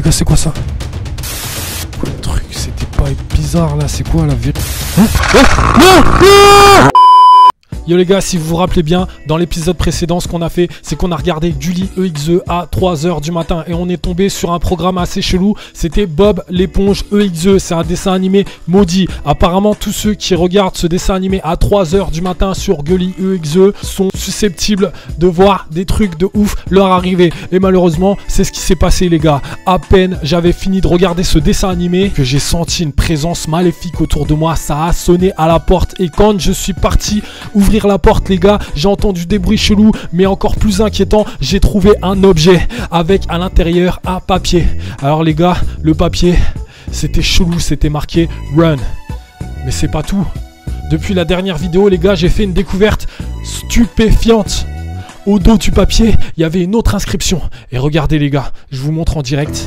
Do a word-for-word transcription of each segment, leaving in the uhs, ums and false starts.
les gars, c'est quoi ça? Quoi le truc? C'était pas bizarre là, c'est quoi la vérité? Hein? Oh non, non. Yo les gars, si vous vous rappelez bien, dans l'épisode précédent, ce qu'on a fait, c'est qu'on a regardé Gulli E X E à trois heures du matin et on est tombé sur un programme assez chelou. C'était Bob l'éponge E X E, c'est un dessin animé maudit. Apparemment, tous ceux qui regardent ce dessin animé à trois heures du matin sur Gulli E X E sont susceptibles de voir des trucs de ouf leur arriver. Et malheureusement, c'est ce qui s'est passé les gars. À peine j'avais fini de regarder ce dessin animé que j'ai senti une présence maléfique autour de moi. Ça a sonné à la porte et quand je suis parti ouvrir la porte les gars, j'ai entendu des bruits chelous, mais encore plus inquiétant, j'ai trouvé un objet avec à l'intérieur un papier. Alors les gars, le papier, c'était chelou, c'était marqué Run. Mais c'est pas tout. Depuis la dernière vidéo les gars, j'ai fait une découverte stupéfiante. Au dos du papier, il y avait une autre inscription. Et regardez les gars, je vous montre en direct.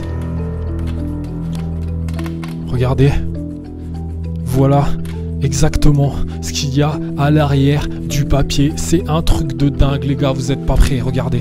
Regardez. Voilà exactement ce qu'il y a à l'arrière du papier. C'est un truc de dingue les gars, vous êtes pas prêts, regardez.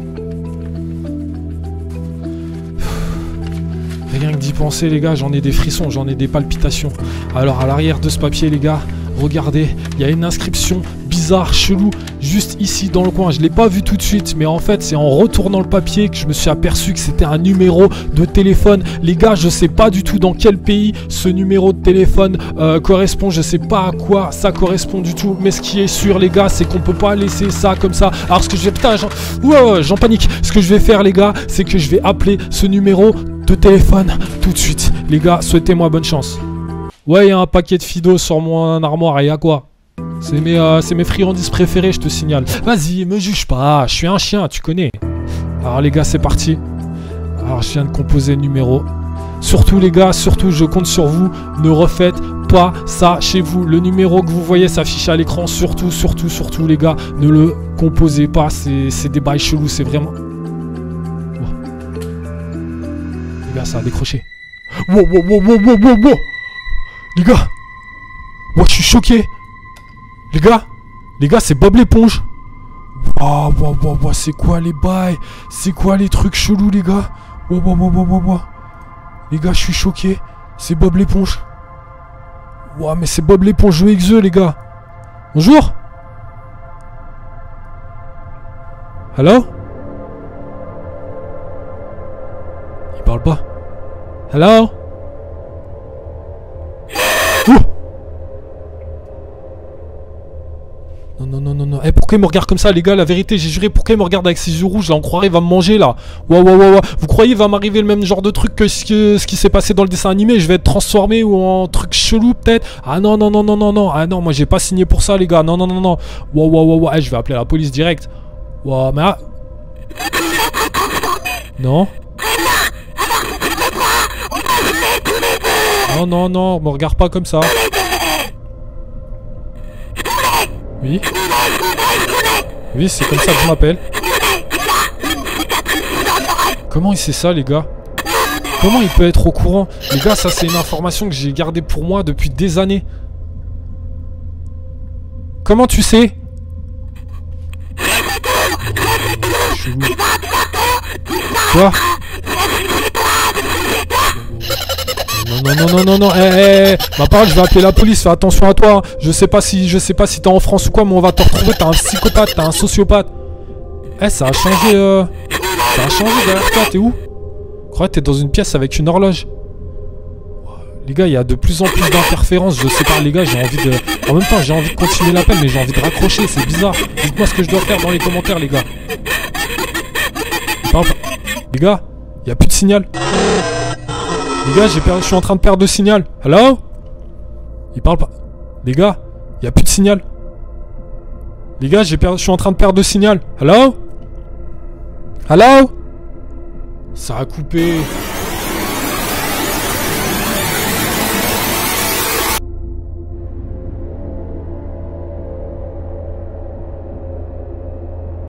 Rien que d'y penser les gars, j'en ai des frissons, j'en ai des palpitations. Alors à l'arrière de ce papier les gars, regardez, il y a une inscription bizarre, chelou, juste ici dans le coin. Je l'ai pas vu tout de suite, mais en fait c'est en retournant le papier que je me suis aperçu que c'était un numéro de téléphone. Les gars, je sais pas du tout dans quel pays ce numéro de téléphone euh, correspond. Je sais pas à quoi ça correspond du tout, mais ce qui est sûr les gars, c'est qu'on peut pas laisser ça comme ça. Alors ce que je vais... Putain, j'en ouais, j'en panique. Ce que je vais faire les gars, c'est que je vais appeler ce numéro de téléphone tout de suite. Les gars, souhaitez-moi bonne chance. Ouais, il y a un paquet de Fido sur mon armoire et y'a quoi? C'est mes, euh, c'est mes friandises préférées, je te signale. Vas-y, me juge pas, je suis un chien, tu connais. Alors les gars, c'est parti. Alors je viens de composer le numéro. Surtout les gars, surtout je compte sur vous, ne refaites pas ça chez vous. Le numéro que vous voyez s'afficher à l'écran, surtout, surtout, surtout les gars, ne le composez pas, c'est des bails chelous, c'est vraiment... Wow. Les gars, ça a décroché. Wow, wow, wow, wow, wow, wow, wow. Les gars, moi je suis choqué. Les gars, les gars, c'est Bob l'éponge. Waouh, waouh, waouh, waouh, c'est quoi les bails? C'est quoi les trucs chelous, les gars? Waouh, waouh, waouh, waouh, waouh. Les gars, je suis choqué. C'est Bob l'éponge. Waouh, mais c'est Bob l'éponge E X E, les gars. Bonjour. Hello? Il parle pas. Hello? Ouh. Non, non, non, non, non. Eh, pourquoi il me regarde comme ça, les gars? La vérité, j'ai juré, pourquoi il me regarde avec ses yeux rouges? Là, on croirait, il va me manger, là. Waouh, waouh, waouh. Vous croyez, il va m'arriver le même genre de truc que ce, que ce qui s'est passé dans le dessin animé? Je vais être transformé ou en truc chelou, peut-être? Ah non, non, non, non, non, non. Ah non, moi, j'ai pas signé pour ça, les gars. Non, non, non, non. Waouh, waouh, waouh, waouh. Eh, je vais appeler la police direct. Waouh, mais ah... Non. Non, non, non, me regarde pas comme ça. Oui. Oui, c'est comme ça que je m'appelle. Comment il sait ça, les gars? Comment il peut être au courant? Les gars, ça c'est une information que j'ai gardée pour moi depuis des années. Comment tu sais? Chelou. Quoi? Non, non, non, non, non, eh, eh, eh, ma parole, je vais appeler la police, fais attention à toi. Je sais pas si, je sais pas si t'es en France ou quoi, mais on va te retrouver, t'es un psychopathe, t'es un sociopathe. Eh, ça a changé, euh... ça a changé derrière toi, t'es où? Je crois que t'es dans une pièce avec une horloge. Les gars, il y a de plus en plus d'interférences, je sais pas, les gars, j'ai envie de... En même temps, j'ai envie de continuer l'appel, mais j'ai envie de raccrocher, c'est bizarre. Dites-moi ce que je dois faire dans les commentaires, les gars. Les gars, il y a plus de signal. Les gars, j'ai perdu, je suis en train de perdre de signal. Hello? Il parle pas. Les gars, il y a plus de signal. Les gars, j'ai perdu, je suis en train de perdre de signal. Hello? Hello? Ça a coupé.